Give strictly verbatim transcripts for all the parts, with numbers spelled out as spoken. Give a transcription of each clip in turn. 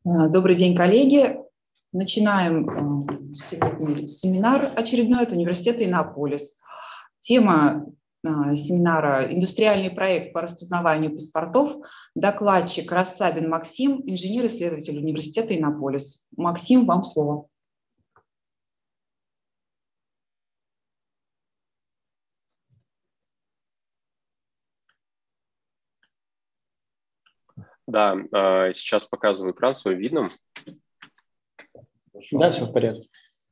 Добрый день, коллеги. Начинаем сегодня семинар очередной от университета Иннополис. Тема семинара «Индустриальный проект по распознаванию паспортов». Докладчик Рассабин Максим, инженер-исследователь университета Иннополис. Максим, вам слово. Да, сейчас показываю экран свой, видно? Да, все в порядке.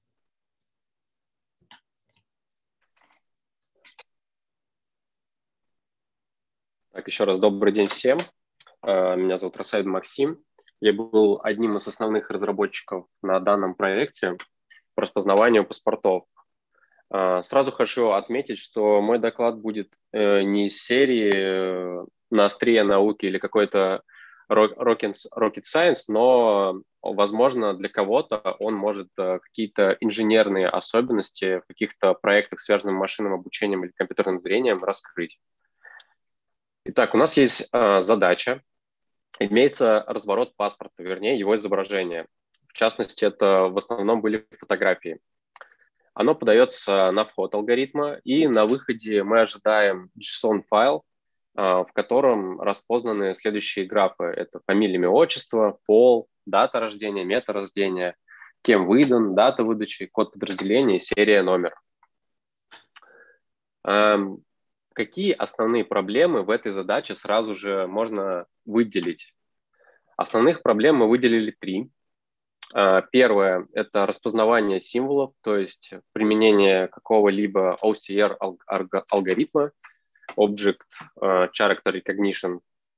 Так, еще раз добрый день всем. Меня зовут Рассабин Максим. Я был одним из основных разработчиков на данном проекте по распознаванию паспортов. Сразу хочу отметить, что мой доклад будет не из серии «На острие науки» или какой-то rocket science, но, возможно, для кого-то он может какие-то инженерные особенности в каких-то проектах, связанных с машинным обучением или компьютерным зрением, раскрыть. Итак, у нас есть задача. Имеется разворот паспорта, вернее, его изображение. В частности, это в основном были фотографии. Оно подается на вход алгоритма, и на выходе мы ожидаем JSON-файл, в котором распознаны следующие графы. Это фамилия, имя, отчество, пол, дата рождения, мета рождения, кем выдан, дата выдачи, код подразделения, серия, номер. Какие основные проблемы в этой задаче сразу же можно выделить? Основных проблем мы выделили три. Первое – это распознавание символов, то есть применение какого-либо о си ар-алгоритма, Object Character Recognition.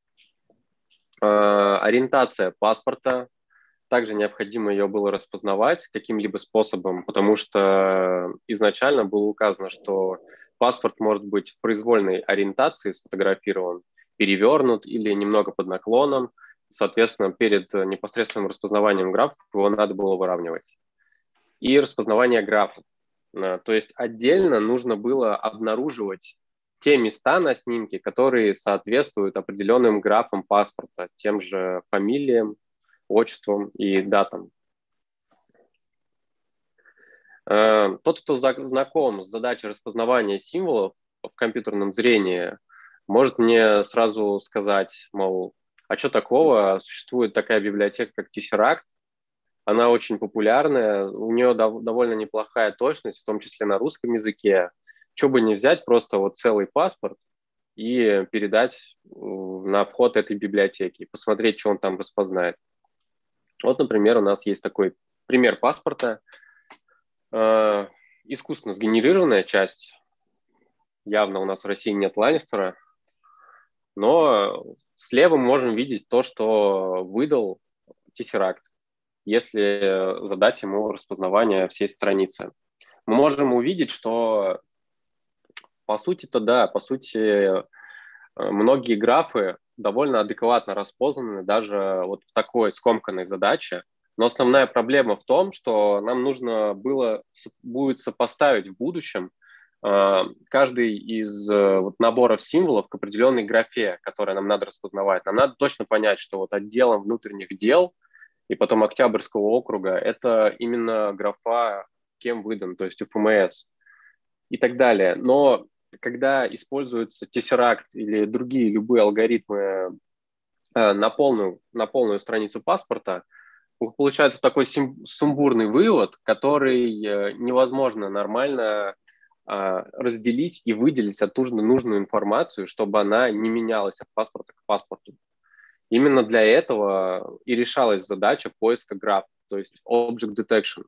Ориентация паспорта. Также необходимо ее было распознавать каким-либо способом, потому что изначально было указано, что паспорт может быть в произвольной ориентации сфотографирован, перевернут или немного под наклоном. Соответственно, перед непосредственным распознаванием графов его надо было выравнивать. И распознавание графов. То есть отдельно нужно было обнаруживать те места на снимке, которые соответствуют определенным графам паспорта, тем же фамилиям, отчествам и датам. Тот, кто знаком с задачей распознавания символов в компьютерном зрении, может мне сразу сказать, мол, а что такого? Существует такая библиотека, как Tesseract. Она очень популярная, у нее дов- довольно неплохая точность, в том числе на русском языке. Что бы не взять, просто вот целый паспорт и передать на вход этой библиотеки, посмотреть, что он там распознает. Вот, например, у нас есть такой пример паспорта. Э, искусственно сгенерированная часть. Явно у нас в России нет Ланнистера. Но слева мы можем видеть то, что выдал Tesseract, если задать ему распознавание всей страницы. Мы можем увидеть, что по сути-то да, по сути многие графы довольно адекватно распознаны даже вот в такой скомканной задаче. Но основная проблема в том, что нам нужно было будет сопоставить в будущем каждый из вот наборов символов к определенной графе, которую нам надо распознавать. Нам надо точно понять, что вот отделом внутренних дел и потом Октябрьского округа это именно графа кем выдан, то есть эф эм эс и так далее. Но когда используется Tesseract или другие любые алгоритмы на полную, на полную страницу паспорта, получается такой сумбурный вывод, который невозможно нормально разделить и выделить оттуда нужную информацию, чтобы она не менялась от паспорта к паспорту. Именно для этого и решалась задача поиска граф, то есть Object Detection.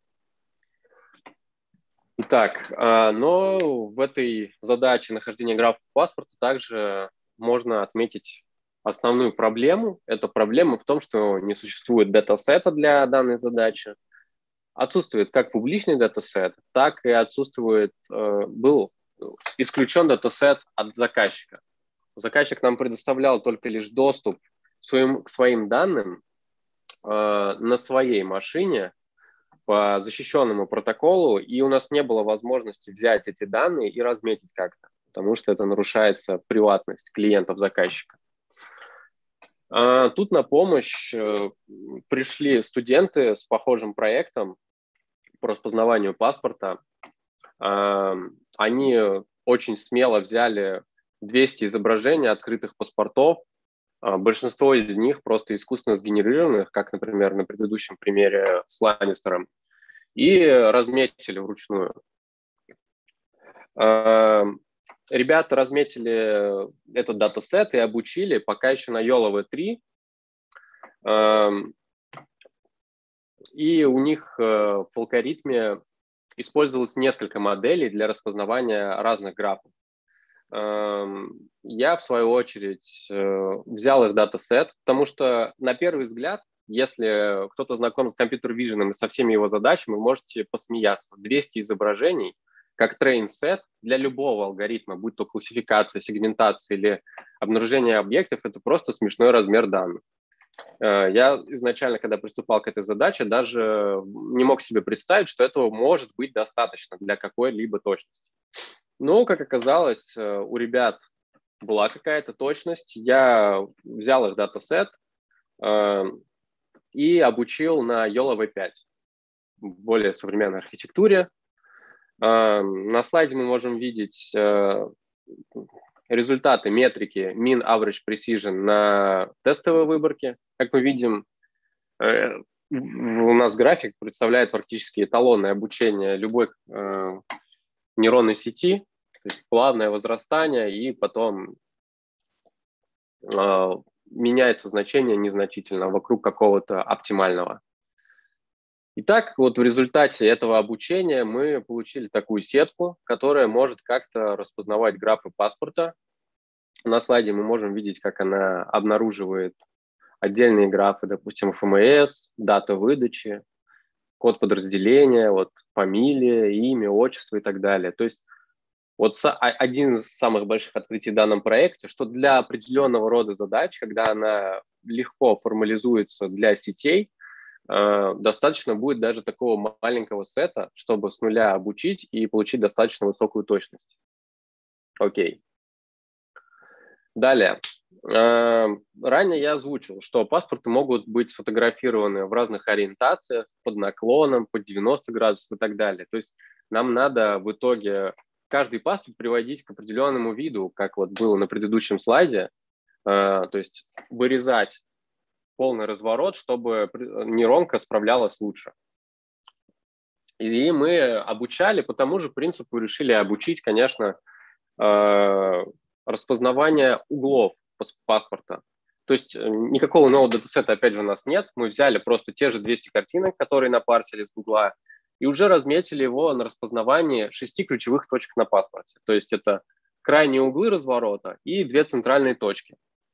Итак, но в этой задаче нахождения графов паспорта также можно отметить основную проблему. Эта проблема в том, что не существует датасета для данной задачи. Отсутствует как публичный датасет, так и отсутствует, был исключен датасет от заказчика. Заказчик нам предоставлял только лишь доступ к своим, к своим данным на своей машине по защищенному протоколу, и у нас не было возможности взять эти данные и разметить как-то, потому что это нарушается приватность клиентов заказчика. Тут на помощь пришли студенты с похожим проектом по распознаванию паспорта. Они очень смело взяли двести изображений открытых паспортов. Большинство из них просто искусственно сгенерированных, как, например, на предыдущем примере с Ланнистером, и разметили вручную. Ребята разметили этот датасет и обучили пока еще на йола ви три. И у них в алгоритме использовалось несколько моделей для распознавания разных графов. Я, в свою очередь, взял их датасет, потому что, на первый взгляд, если кто-то знаком с компьютер-виженом и со всеми его задачами, вы можете посмеяться. двести изображений, как трейн-сет для любого алгоритма, будь то классификация, сегментация или обнаружение объектов, это просто смешной размер данных. Я изначально, когда приступал к этой задаче, даже не мог себе представить, что этого может быть достаточно для какой-либо точности. Но, как оказалось, у ребят была какая-то точность. Я взял их датасет и обучил на йола ви пять, более современной архитектуре. На слайде мы можем видеть результаты метрики Mean Average Precision на тестовой выборке. Как мы видим, у нас график представляет фактически эталонное обучение любой нейронной сети, то есть плавное возрастание, и потом меняется значение незначительно вокруг какого-то оптимального. Итак, вот в результате этого обучения мы получили такую сетку, которая может как-то распознавать графы паспорта. На слайде мы можем видеть, как она обнаруживает отдельные графы, допустим, эф эм эс, дата выдачи, код подразделения, вот, фамилия, имя, отчество и так далее. То есть вот один из самых больших открытий в данном проекте, что для определенного рода задач, когда она легко формализуется для сетей, достаточно будет даже такого маленького сета, чтобы с нуля обучить и получить достаточно высокую точность. Окей. Далее. Ранее я озвучил, что паспорты могут быть сфотографированы в разных ориентациях, под наклоном, под девяносто градусов и так далее. То есть нам надо в итоге каждый паспорт приводить к определенному виду, как вот было на предыдущем слайде. То есть вырезать полный разворот, чтобы нейронка справлялась лучше. И мы обучали по тому же принципу, решили обучить, конечно, распознавание углов паспорта. То есть никакого нового датасета, опять же, у нас нет. Мы взяли просто те же двести картинок, которые напарсили с Гугла, и уже разметили его на распознавании шести ключевых точек на паспорте. То есть это крайние углы разворота и две центральные точки.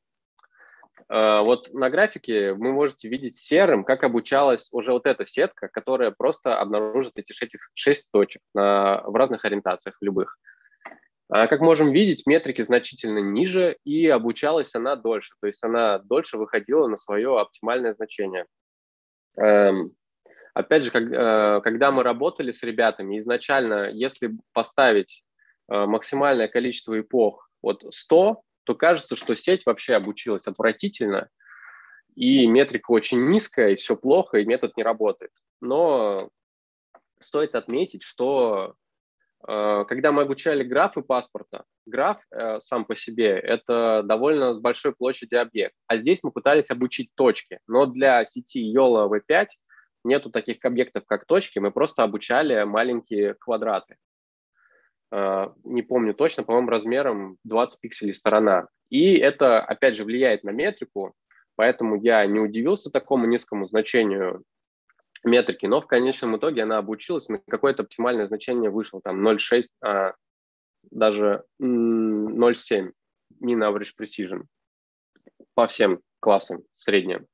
Вот на графике вы можете видеть серым, как обучалась уже вот эта сетка, которая просто обнаружит эти шесть точек на, в разных ориентациях, любых. Как можем видеть, метрики значительно ниже, и обучалась она дольше, то есть она дольше выходила на свое оптимальное значение. Опять же, когда мы работали с ребятами, изначально, если поставить максимальное количество эпох, вот сто, то кажется, что сеть вообще обучилась отвратительно, и метрика очень низкая, и все плохо, и метод не работает. Но стоит отметить, что э, когда мы обучали графы паспорта, граф э, сам по себе – это довольно с большой площади объект. А здесь мы пытались обучить точки, но для сети йола ви пять нету таких объектов, как точки, мы просто обучали маленькие квадраты. Не помню точно, по-моему, размером двадцать пикселей сторона. И это, опять же, влияет на метрику, поэтому я не удивился такому низкому значению метрики, но в конечном итоге она обучилась, на какое-то оптимальное значение вышло, там ноль целых шесть, а, даже ноль целых семь Mean Average Precision по всем классам средним.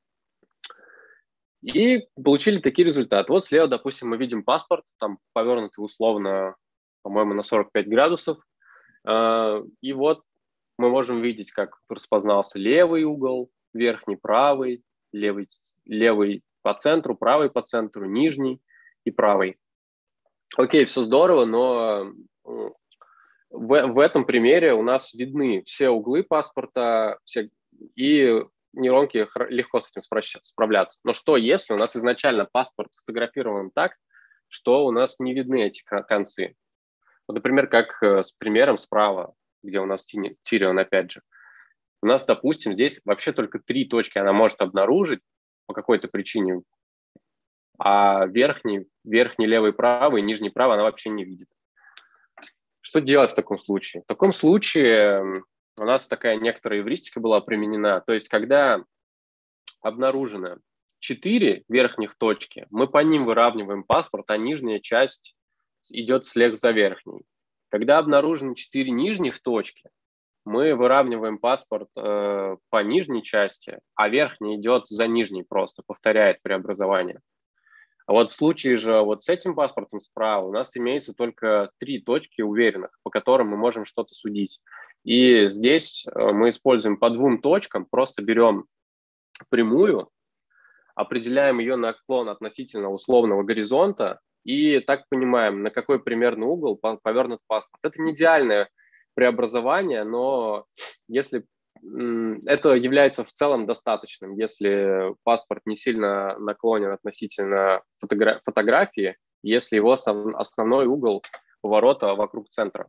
И получили такие результаты. Вот слева, допустим, мы видим паспорт, там повернутый условно, по-моему, на сорок пять градусов. И вот мы можем видеть, как распознался левый угол, верхний правый, левый, левый по центру, правый по центру, нижний и правый. Окей, все здорово, но в, в этом примере у нас видны все углы паспорта, все, и нейронке легко с этим справляться. Но что, если у нас изначально паспорт сфотографирован так, что у нас не видны эти концы? Вот, например, как с примером справа, где у нас Tyrion, опять же. У нас, допустим, здесь вообще только три точки она может обнаружить по какой-то причине, а верхний, верхний левый правый, нижний правый она вообще не видит. Что делать в таком случае? В таком случае у нас такая некоторая эвристика была применена. То есть, когда обнаружено четыре верхних точки, мы по ним выравниваем паспорт, а нижняя часть идет вслед за верхней. Когда обнаружены четыре нижних точки, мы выравниваем паспорт э, по нижней части, а верхний идет за нижней просто, повторяет преобразование. А вот в случае же вот с этим паспортом справа у нас имеется только три точки уверенных, по которым мы можем что-то судить. И здесь мы используем по двум точкам, просто берем прямую, определяем ее наклон относительно условного горизонта и так понимаем, на какой примерно угол повернут паспорт. Это не идеальное преобразование, но если это является в целом достаточным, если паспорт не сильно наклонен относительно фотогра- фотографии, если его основной угол поворота вокруг центра.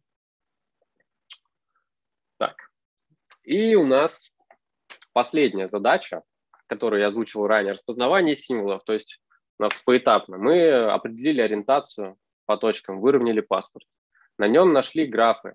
Так. И у нас последняя задача, которую я озвучивал ранее, распознавание символов. То есть у нас поэтапно. Мы определили ориентацию по точкам, выровняли паспорт. На нем нашли графы,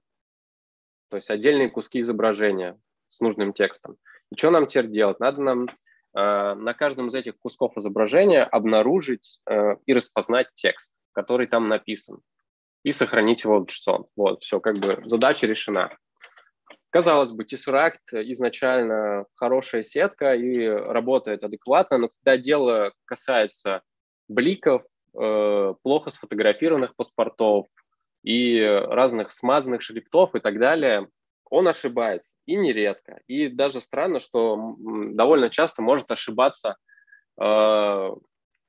то есть отдельные куски изображения с нужным текстом. И что нам теперь делать? Надо нам э, на каждом из этих кусков изображения обнаружить э, и распознать текст, который там написан, и сохранить его в JSON. Вот, все, как бы задача решена. Казалось бы, Tesseract изначально хорошая сетка и работает адекватно, но когда дело касается бликов, э, плохо сфотографированных паспортов и разных смазанных шрифтов и так далее, он ошибается, и нередко. И даже странно, что довольно часто может ошибаться э, в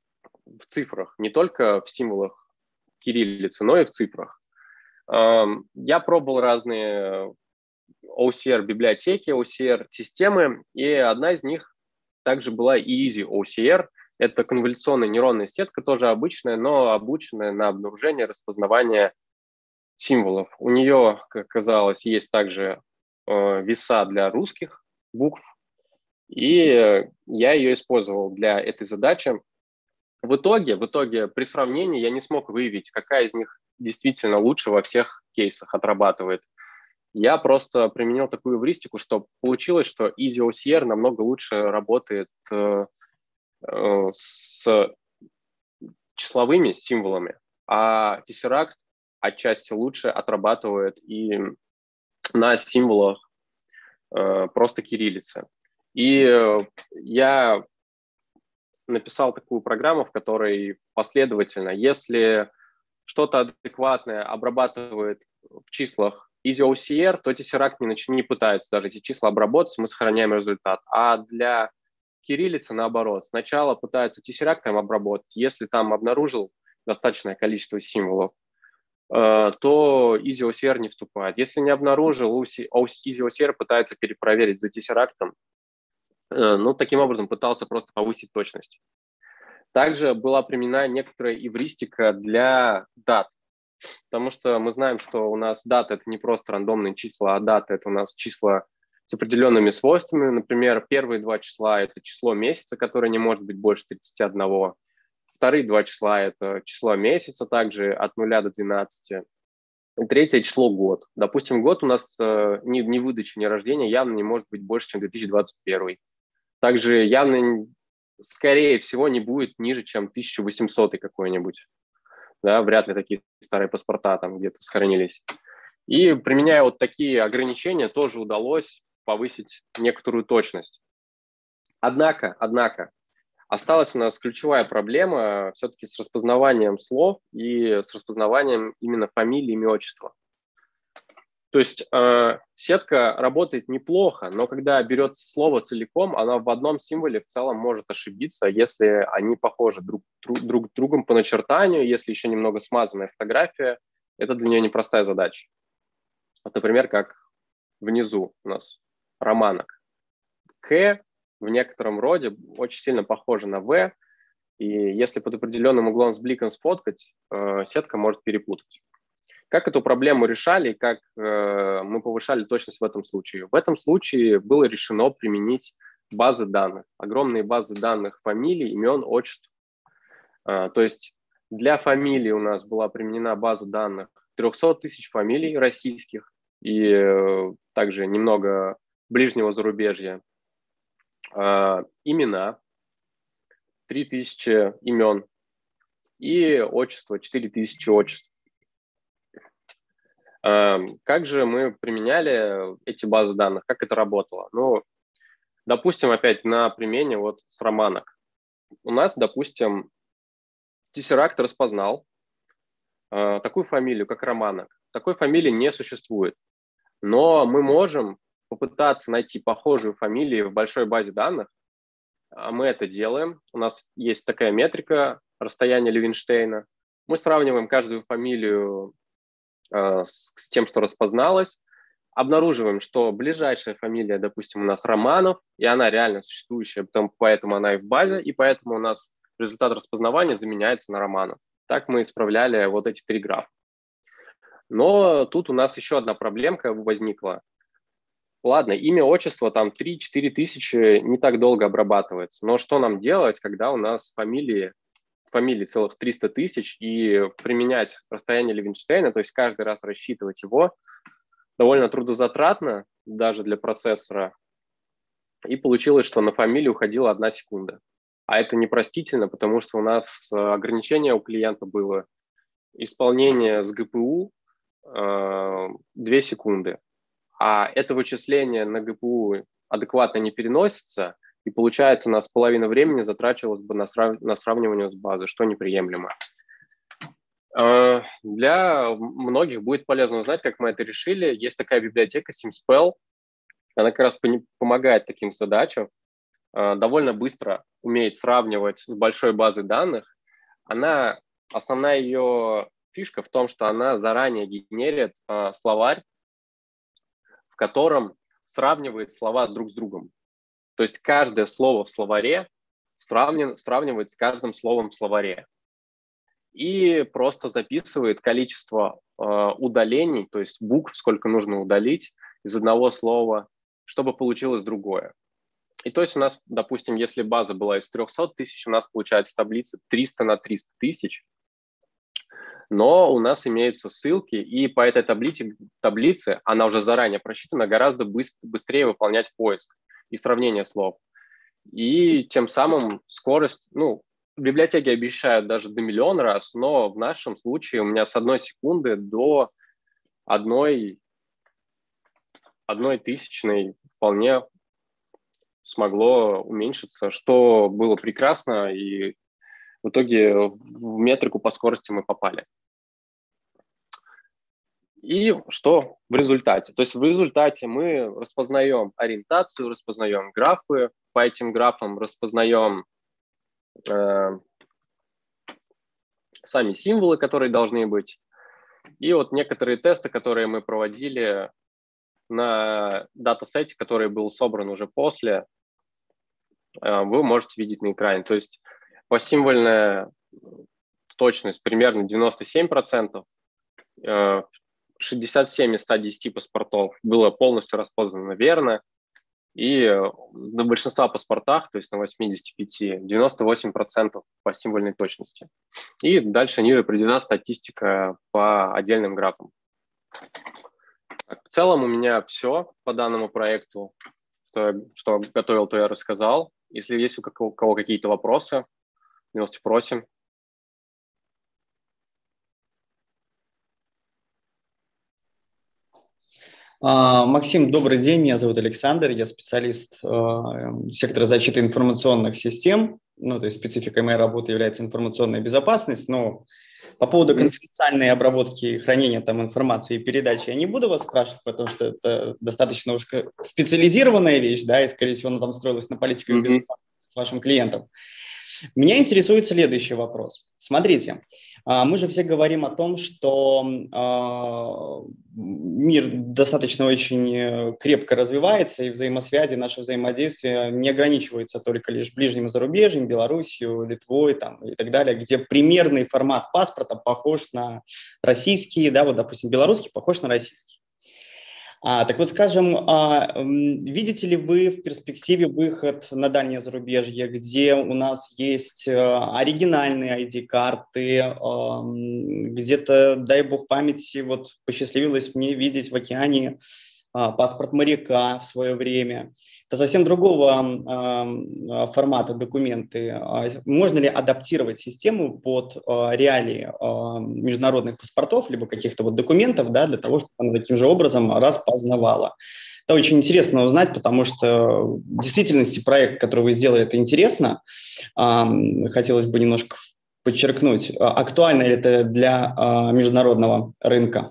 цифрах, не только в символах кириллицы, но и в цифрах. Э, я пробовал разные о си ар-библиотеки, о си ар-системы, и одна из них также была Easy о си ар. Это конволюционная нейронная сетка, тоже обычная, но обученная на обнаружение, распознавание символов. У нее, как оказалось, есть также э, веса для русских букв, и э, я ее использовал для этой задачи. В итоге, в итоге при сравнении я не смог выявить, какая из них действительно лучше во всех кейсах отрабатывает. Я просто применил такую эвристику, что получилось, что Easy о си ар намного лучше работает э, э, с числовыми символами, а Tesseract отчасти лучше отрабатывает и на символах э, просто кириллицы. И э, я написал такую программу, в которой последовательно, если что-то адекватное обрабатывает в числах Easy о си ар, то Tesseract не, нач... не пытается даже эти числа обработать, мы сохраняем результат. А для кириллицы наоборот. Сначала пытается Tesseract там обработать. Если там обнаружил достаточное количество символов, э, то Easy о си ар не вступает. Если не обнаружил, Easy о си ар пытается перепроверить за Tesseract. Э, ну, таким образом пытался просто повысить точность. Также была применена некоторая эвристика для дат. Потому что мы знаем, что у нас дата – это не просто рандомные числа, а дата – это у нас числа с определенными свойствами. Например, первые два числа – это число месяца, которое не может быть больше тридцати одного. Вторые два числа – это число месяца, также от нуля до двенадцати. И третье число – год. Допустим, год у нас э, ни, ни выдачи, ни рождения явно не может быть больше, чем две тысячи двадцать первый. Также явно, скорее всего, не будет ниже, чем тысяча восьмисотый какой-нибудь. Да, вряд ли такие старые паспорта там где-то сохранились. И применяя вот такие ограничения, тоже удалось повысить некоторую точность. Однако, однако, осталась у нас ключевая проблема все-таки с распознаванием слов и с распознаванием именно фамилии, имя, отчества. То есть э, сетка работает неплохо, но когда берет слово целиком, она в одном символе в целом может ошибиться, если они похожи друг, друг, друг другом по начертанию, если еще немного смазанная фотография, это для нее непростая задача. Вот, например, как внизу у нас романок. К в некотором роде очень сильно похожа на V, и если под определенным углом с бликом сфоткать, э, сетка может перепутать. Как эту проблему решали, как э, мы повышали точность в этом случае? В этом случае было решено применить базы данных, огромные базы данных фамилий, имен, отчеств. Э, то есть для фамилий у нас была применена база данных триста тысяч фамилий российских и э, также немного ближнего зарубежья. Э, имена, три тысячи имен и отчество, четыре тысячи отчеств. Как же мы применяли эти базы данных, как это работало? Ну, допустим, опять на примере вот с романок. У нас, допустим, Tesseract распознал э, такую фамилию, как Романок. Такой фамилии не существует. Но мы можем попытаться найти похожую фамилию в большой базе данных. Мы это делаем. У нас есть такая метрика расстояния Левинштейна. Мы сравниваем каждую фамилию С, с тем, что распозналось, обнаруживаем, что ближайшая фамилия, допустим, у нас Романов, и она реально существующая, потом, поэтому она и в базе, и поэтому у нас результат распознавания заменяется на Романов. Так мы исправляли вот эти три графа. Но тут у нас еще одна проблемка возникла. Ладно, имя, отчество, там три-четыре тысячи не так долго обрабатывается, но что нам делать, когда у нас фамилии фамилий целых триста тысяч, и применять расстояние Левинштейна, то есть каждый раз рассчитывать его, довольно трудозатратно даже для процессора. И получилось, что на фамилию уходила одна секунда. А это непростительно, потому что у нас ограничение у клиента было исполнение с ГПУ э, две секунды. А это вычисление на ГПУ адекватно не переносится, и получается, у нас половина времени затрачивалась бы на, срав... на сравнивание с базой, что неприемлемо. Для многих будет полезно узнать, как мы это решили. Есть такая библиотека SimSpell. Она как раз помогает таким задачам. Довольно быстро умеет сравнивать с большой базой данных. Она, основная ее фишка в том, что она заранее генерит словарь, в котором сравнивает слова друг с другом. То есть каждое слово в словаре сравнив, сравнивает с каждым словом в словаре. И просто записывает количество э, удалений, то есть букв, сколько нужно удалить из одного слова, чтобы получилось другое. И то есть у нас, допустим, если база была из трехсот тысяч, у нас получается таблица триста на триста тысяч, но у нас имеются ссылки, и по этой таблице, таблице она уже заранее просчитана, гораздо быстрее выполнять поиск и сравнение слов. И тем самым скорость, ну, библиотеки обещают даже до миллиона раз, но в нашем случае у меня с одной секунды до одной, одной тысячной вполне смогло уменьшиться, что было прекрасно, и в итоге в метрику по скорости мы попали. И что в результате? То есть в результате мы распознаем ориентацию, распознаем графы, по этим графам распознаем э, сами символы, которые должны быть. И вот некоторые тесты, которые мы проводили на датасете, который был собран уже после, э, вы можете видеть на экране. То есть посимвольная точность примерно девяносто семь процентов, э, шестьдесят семь из ста десяти паспортов было полностью распознано верно, и на большинстве паспортах, то есть на восьмидесяти пяти, девяносто восемь процентов по символьной точности. И дальше ниже приведена статистика по отдельным графам. Так, в целом у меня все по данному проекту. Что, что готовил, то я рассказал. Если есть у кого какие-то вопросы, милости просим. Максим, добрый день, меня зовут Александр, я специалист э, сектора защиты информационных систем, ну, то есть спецификой моей работы является информационная безопасность, но по поводу конфиденциальной обработки и хранения там информации и передачи я не буду вас спрашивать, потому что это достаточно уж специализированная вещь, да, и, скорее всего, она там строилась на политике mm-hmm. безопасности с вашим клиентом. Меня интересует следующий вопрос. Смотрите, мы же все говорим о том, что мир достаточно очень крепко развивается, и взаимосвязи, наше взаимодействие не ограничивается только лишь ближним зарубежьем, Белоруссией, Литвой там, и так далее, где примерный формат паспорта похож на российский, да, вот, допустим, белорусский похож на российский. А, так вот, скажем, а, видите ли вы в перспективе выход на дальнее зарубежье, где у нас есть а, оригинальные ай ди-карты, а, где-то, дай бог памяти, вот посчастливилось мне видеть в океане а, паспорт моряка в свое время. Это совсем другого а, формата документы. А, можно ли адаптировать систему под а, реалии а, международных паспортов, либо каких-то вот документов, да, для того, чтобы она таким же образом распознавала? Это очень интересно узнать, потому что в действительности проект, который вы сделали, это интересно. А, хотелось бы немножко подчеркнуть, актуально ли это для а, международного рынка?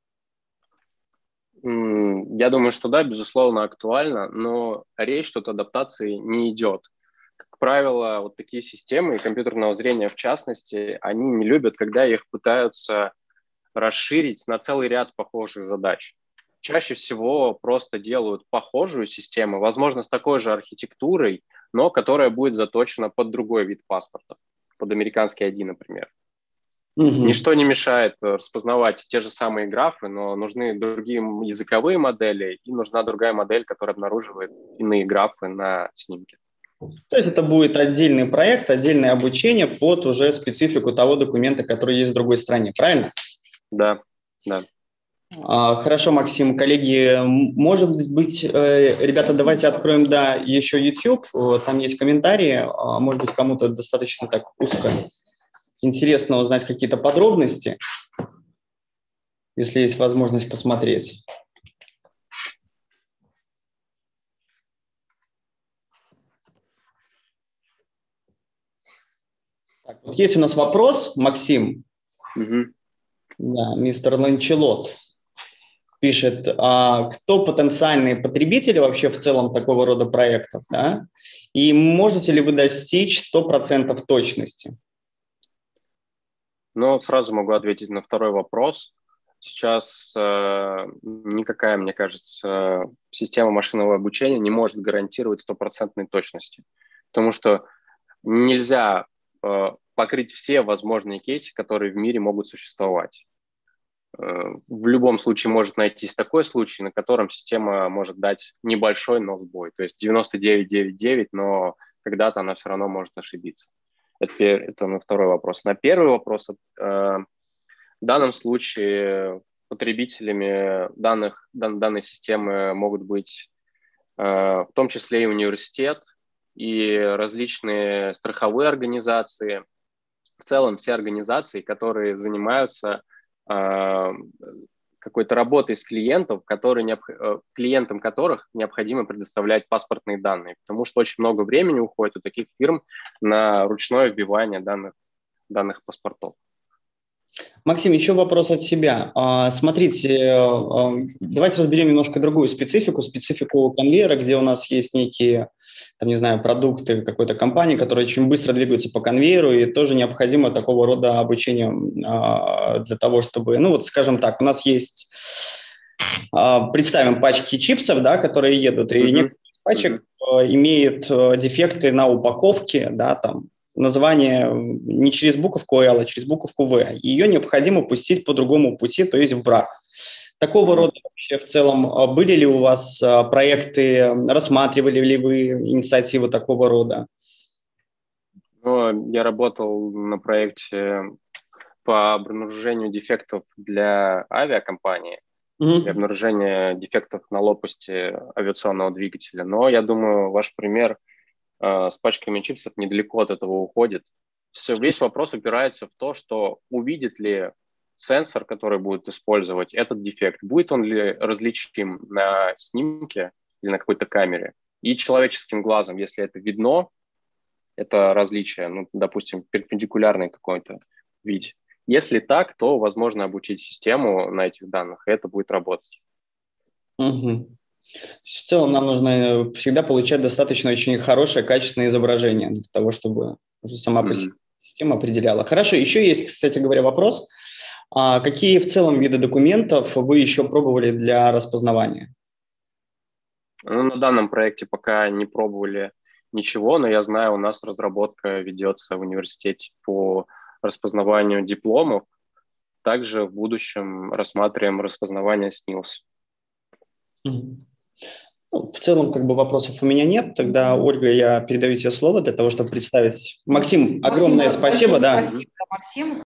Я думаю, что да, безусловно, актуально, но речь тут адаптации не идет. Как правило, вот такие системы, и компьютерного зрения в частности, они не любят, когда их пытаются расширить на целый ряд похожих задач. Чаще всего просто делают похожую систему, возможно, с такой же архитектурой, но которая будет заточена под другой вид паспорта, под американский ай ди, например. Угу. Ничто не мешает распознавать те же самые графы, но нужны другие языковые модели, и нужна другая модель, которая обнаруживает иные графы на снимке. То есть это будет отдельный проект, отдельное обучение под уже специфику того документа, который есть в другой стране, правильно? Да, да. Хорошо, Максим. Коллеги, может быть, ребята, давайте откроем, да, еще YouTube, там есть комментарии, может быть, кому-то достаточно так узко интересно узнать какие-то подробности, если есть возможность посмотреть. Так, вот есть у нас вопрос, Максим. Угу. Да, мистер Ланчелот пишет, а кто потенциальные потребители вообще в целом такого рода проектов, да? И можете ли вы достичь сто процентов точности? Ну, сразу могу ответить на второй вопрос. Сейчас э, никакая, мне кажется, система машинного обучения не может гарантировать стопроцентной точности, потому что нельзя э, покрыть все возможные кейсы, которые в мире могут существовать. Э, в любом случае может найтись такой случай, на котором система может дать небольшой, но сбой, то есть девяносто девять целых девяносто девять, но когда-то она все равно может ошибиться. Это, это на второй вопрос. На первый вопрос, э, в данном случае потребителями данных, дан, данной системы могут быть э, в том числе и университет, и различные страховые организации, в целом все организации, которые занимаются э, какой-то работой с клиентом, который необх... клиентам которых необходимо предоставлять паспортные данные, потому что очень много времени уходит у таких фирм на ручное вбивание данных, данных паспортов. Максим, еще вопрос от себя. Смотрите, давайте разберем немножко другую специфику, специфику конвейера, где у нас есть некие, там, не знаю, продукты какой-то компании, которые очень быстро двигаются по конвейеру, и тоже необходимо такого рода обучение для того, чтобы, ну вот, скажем так, у нас есть, представим пачки чипсов, да, которые едут, и mm-hmm. некоторые пачек mm-hmm. имеют дефекты на упаковке, да, там, название не через буковку L, а через буковку V. Ее необходимо пустить по другому пути, то есть в брак. Такого рода вообще в целом были ли у вас проекты, рассматривали ли вы инициативы такого рода? Ну, я работал на проекте по обнаружению дефектов для авиакомпании, mm-hmm. для обнаружения дефектов на лопасти авиационного двигателя. Но я думаю, ваш пример с пачками чипсов недалеко от этого уходит. Все, весь вопрос упирается в то, что увидит ли сенсор, который будет использовать этот дефект, будет он ли различим на снимке или на какой-то камере. И человеческим глазом, если это видно, это различие, ну, допустим, перпендикулярный какой-то вид. Если так, то возможно обучить систему на этих данных, и это будет работать. Угу. В целом нам нужно всегда получать достаточно очень хорошее, качественное изображение для того, чтобы уже сама по себе система определяла. Хорошо, еще есть, кстати говоря, вопрос. А какие в целом виды документов вы еще пробовали для распознавания? Ну, на данном проекте пока не пробовали ничего, но я знаю, у нас разработка ведется в университете по распознаванию дипломов. Также в будущем рассматриваем распознавание снилс. Mm-hmm. Ну, в целом, как бы вопросов у меня нет. Тогда, Ольга, я передаю тебе слово для того, чтобы представить. Максим, огромное Максим, спасибо. Да. Спасибо, Максим.